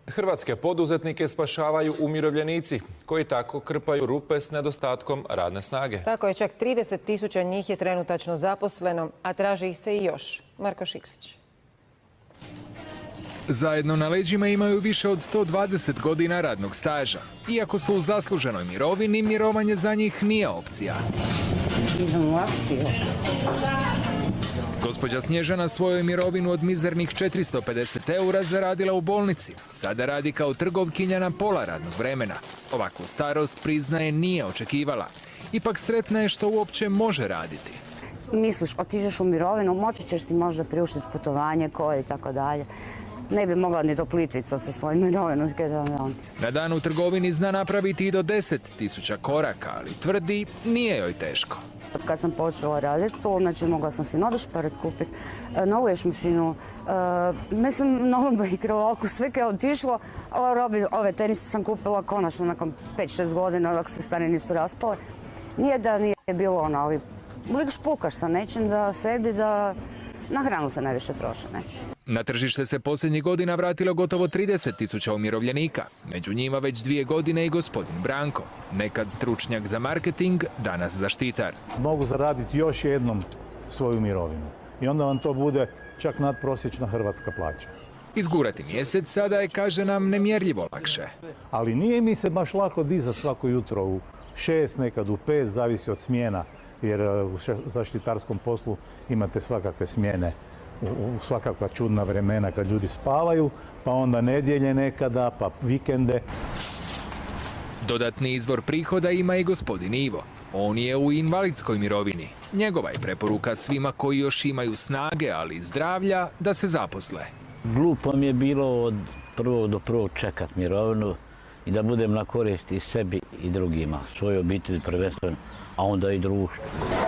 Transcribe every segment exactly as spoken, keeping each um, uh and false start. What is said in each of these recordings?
Hrvatske poduzetnike spašavaju umirovljenici koji tako krpaju rupe s nedostatkom radne snage. Tako je, čak trideset tisuća njih je trenutačno zaposleno, a traži ih se i još. Marko Šiklić. Zajedno na leđima imaju više od sto dvadeset godina radnog staža. Iako su u zasluženoj mirovini, mirovanje za njih nije opcija. Idemo u akciju. Gospođa Snježana svoju mirovinu od mizernih četiristo pedeset eura zaradila u bolnici. Sada radi kao trgovkinja na pola radnog vremena. Ovakvu starost, priznaje, nije očekivala. Ipak sretna je što uopće može raditi. Misliš, otiđeš u mirovinu, moći ćeš si možda priuštiti putovanje, koje i tako dalje. Ne bi mogla ni do Plitvica sa svojim mirovinom. Na dan u trgovini zna napraviti i do deset tisuća koraka, ali tvrdi nije joj teško. Od kad sam počela raditi tu, znači mogla sam si novi šparet kupiti, novu ješmašinu, mislim novu mikrovalku, sve kad je otišlo, robi, ove tenise sam kupila konačno nakon pet šest godina dok se stane nisu raspale. Nije da nije bilo ono, ali uvijek špukaš sa nečim da sebi, da na hranu se najviše troše, ne? Na tržište se posljednjih godina vratilo gotovo trideset tisuća umirovljenika. Među njima već dvije godine i gospodin Branko. Nekad stručnjak za marketing, danas zaštitar. Mogu zaraditi još jednom svoju mirovinu. I onda vam to bude čak nadprosječna hrvatska plaća. Izgurati mjesec sada je, kaže nam, nemjerljivo lakše. Ali nije mi se baš lako dizati svako jutro u šest, nekad u pet, zavisi od smjena. Jer u zaštitarskom poslu imate svakakve smjene, u svakakva čudna vremena kad ljudi spavaju, pa onda nedjelje nekada, pa vikende. Dodatni izvor prihoda ima i gospodin Ivo. On je u invalidskoj mirovini. Njegova je preporuka svima koji još imaju snage, ali i zdravlja, da se zaposle. Glupo mi je bilo od prvog do prvog čekat mirovinu i da budem na korist i sebi i drugima, svojoj obitelji prvenstveno, a onda i društvu.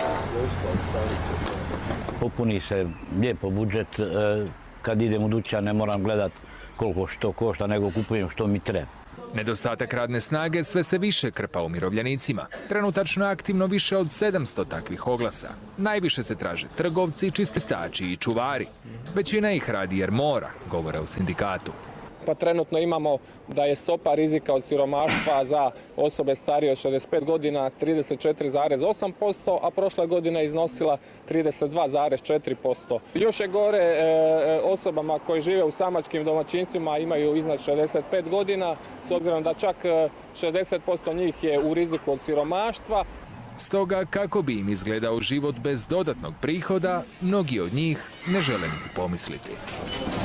Popuni se lijepo budžet, kad idem u dućan ne moram gledat koliko što košta, nego kupujem što mi treba. Nedostatak radne snage sve se više krpa umirovljenicima. Trenutačno je aktivno više od sedamsto takvih oglasa. Najviše se traže trgovci, čistači i čuvari. Većina ih radi jer mora, govore u sindikatu. Pa trenutno imamo da je stopa rizika od siromaštva za osobe starije od šezdeset pet godina trideset četiri zarez osam posto, a prošle godine je iznosila trideset dva zarez četiri posto. Još je gore e, osobama koji žive u samačkim domaćinstvima imaju iznad šezdeset pet godina, s obzirom da čak šezdeset posto njih je u riziku od siromaštva. Stoga, kako bi im izgledao život bez dodatnog prihoda, mnogi od njih ne žele niti pomisliti.